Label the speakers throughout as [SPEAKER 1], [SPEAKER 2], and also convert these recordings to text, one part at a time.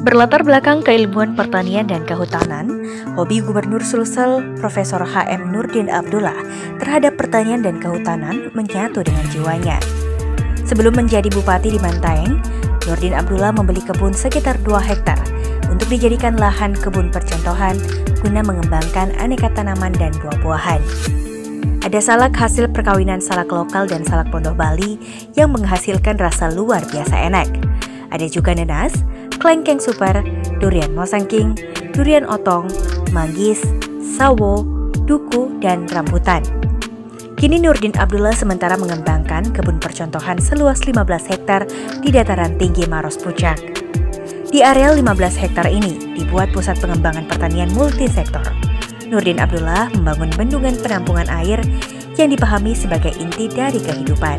[SPEAKER 1] Berlatar belakang keilmuan pertanian dan kehutanan, hobi Gubernur Sulsel Profesor H.M. Nurdin Abdullah terhadap pertanian dan kehutanan menyatu dengan jiwanya. Sebelum menjadi bupati di Bantaeng, Nurdin Abdullah membeli kebun sekitar 2 hektar untuk dijadikan lahan kebun percontohan guna mengembangkan aneka tanaman dan buah-buahan. Ada salak hasil perkawinan salak lokal dan salak Pondoh Bali yang menghasilkan rasa luar biasa enak. Ada juga nanas, klengkeng super, durian mosangking, durian otong, manggis, sawo, duku, dan rambutan. Kini Nurdin Abdullah sementara mengembangkan kebun percontohan seluas 15 hektar di dataran tinggi Maros Puncak. Di areal 15 hektar ini dibuat pusat pengembangan pertanian multisektor. Nurdin Abdullah membangun bendungan penampungan air yang dipahami sebagai inti dari kehidupan.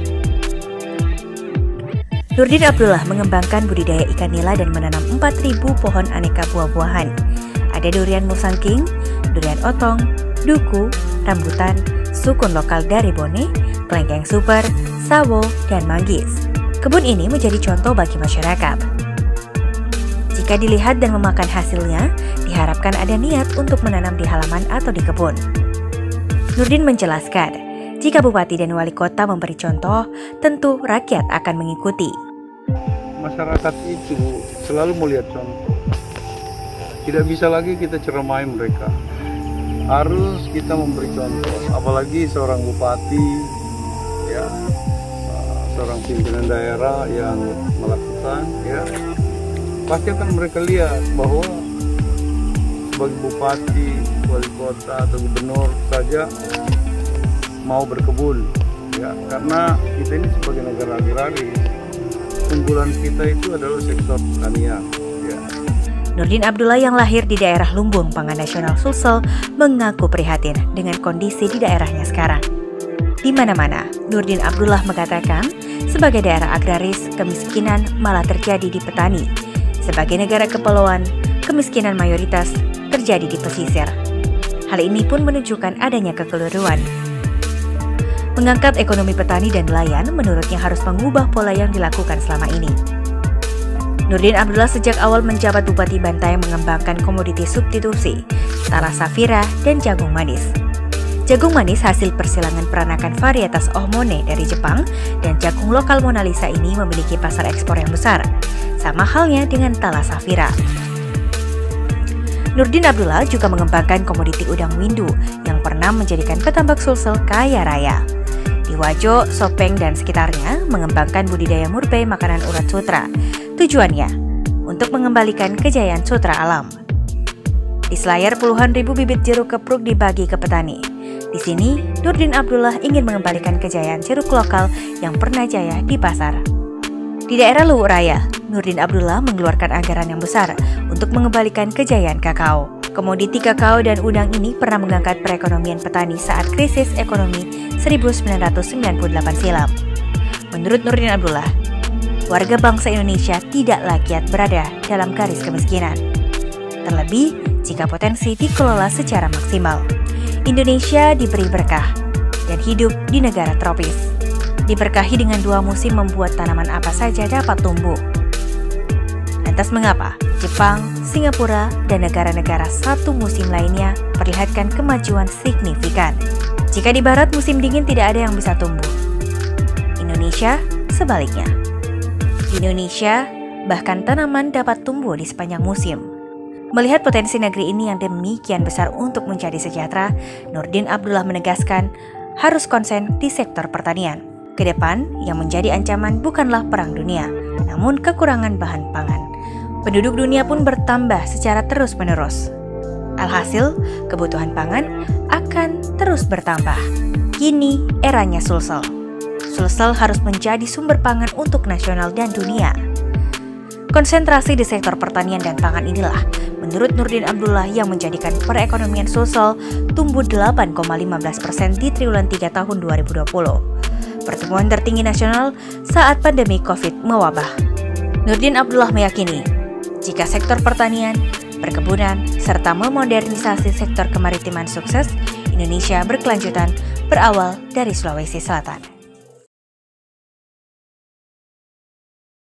[SPEAKER 1] Nurdin Abdullah mengembangkan budidaya ikan nila dan menanam 4.000 pohon aneka buah-buahan. Ada durian musangking, durian otong, duku, rambutan, sukun lokal dari Bone, klengkeng super, sawo, dan manggis. Kebun ini menjadi contoh bagi masyarakat. Jika dilihat dan memakan hasilnya, diharapkan ada niat untuk menanam di halaman atau di kebun. Nurdin menjelaskan, jika bupati dan wali kota memberi contoh, tentu rakyat akan mengikuti.
[SPEAKER 2] Masyarakat itu selalu melihat contoh. Tidak bisa lagi kita ceramai mereka. Harus kita memberi contoh. Apalagi seorang bupati, ya, seorang pimpinan daerah yang melakukan, ya, pasti akan mereka lihat bahwa sebagai bupati, wali kota atau gubernur saja mau berkebun, ya, karena kita ini sebagai negara agraris, unggulan kita itu adalah sektor pertanian, ya.
[SPEAKER 1] Nurdin Abdullah yang lahir di daerah Lumbung, Pangan Nasional Sulsel, mengaku prihatin dengan kondisi di daerahnya sekarang. Di mana-mana, Nurdin Abdullah mengatakan, sebagai daerah agraris, kemiskinan malah terjadi di petani. Sebagai negara kepulauan, kemiskinan mayoritas terjadi di pesisir. Hal ini pun menunjukkan adanya kekeliruan. Mengangkat ekonomi petani dan nelayan menurutnya harus mengubah pola yang dilakukan selama ini. Nurdin Abdullah sejak awal menjabat Bupati Bantaeng mengembangkan komoditi substitusi, Tara Safira, dan jagung manis. Jagung manis hasil persilangan peranakan varietas Ohmone dari Jepang dan jagung lokal Mona Lisa ini memiliki pasar ekspor yang besar, sama halnya dengan Tala Safira. Nurdin Abdullah juga mengembangkan komoditi udang windu yang pernah menjadikan Petambak Sulsel kaya raya. Di Wajo, Sopeng, dan sekitarnya mengembangkan budidaya murpei makanan urat sutra. Tujuannya untuk mengembalikan kejayaan sutra alam. Di Selayar puluhan ribu bibit jeruk kepruk dibagi ke petani. Di sini, Nurdin Abdullah ingin mengembalikan kejayaan jeruk lokal yang pernah jaya di pasar. Di daerah Luwu Raya, Nurdin Abdullah mengeluarkan anggaran yang besar untuk mengembalikan kejayaan kakao. Komoditi kakao dan udang ini pernah mengangkat perekonomian petani saat krisis ekonomi 1998 silam. Menurut Nurdin Abdullah, warga bangsa Indonesia tidak layak berada dalam garis kemiskinan. Terlebih jika potensi dikelola secara maksimal. Indonesia diberi berkah dan hidup di negara tropis. Diberkahi dengan 2 musim membuat tanaman apa saja dapat tumbuh. Lantas mengapa Jepang, Singapura, dan negara-negara satu musim lainnya perlihatkan kemajuan signifikan? Jika di barat musim dingin tidak ada yang bisa tumbuh. Indonesia sebaliknya. Di Indonesia, bahkan tanaman dapat tumbuh di sepanjang musim. Melihat potensi negeri ini yang demikian besar untuk menjadi sejahtera, Nurdin Abdullah menegaskan harus konsen di sektor pertanian. Ke depan, yang menjadi ancaman bukanlah perang dunia, namun kekurangan bahan pangan. Penduduk dunia pun bertambah secara terus-menerus. Alhasil, kebutuhan pangan akan terus bertambah. Kini eranya Sulsel. Sulsel harus menjadi sumber pangan untuk nasional dan dunia. Konsentrasi di sektor pertanian dan pangan inilah, menurut Nurdin Abdullah, yang menjadikan perekonomian Sulsel tumbuh 8,15% di triwulan 3 tahun 2020. Pertumbuhan tertinggi nasional saat pandemi COVID mewabah. Nurdin Abdullah meyakini, jika sektor pertanian, perkebunan, serta memodernisasi sektor kemaritiman sukses, Indonesia berkelanjutan berawal dari Sulawesi Selatan.